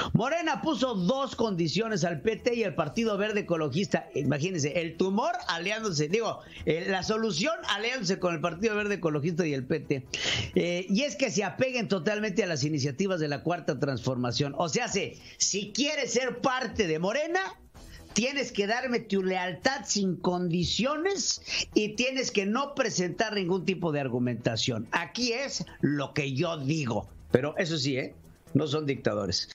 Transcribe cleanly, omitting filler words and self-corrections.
Morena puso dos condiciones al PT y el Partido Verde Ecologista. Imagínense, el tumor aliándose, la solución aliándose con el Partido Verde Ecologista y el PT. Y es que se apeguen totalmente a las iniciativas de la Cuarta Transformación. O sea, si quieres ser parte de Morena, tienes que darme tu lealtad sin condiciones y tienes que no presentar ningún tipo de argumentación. Aquí es lo que yo digo. Pero eso sí, no son dictadores.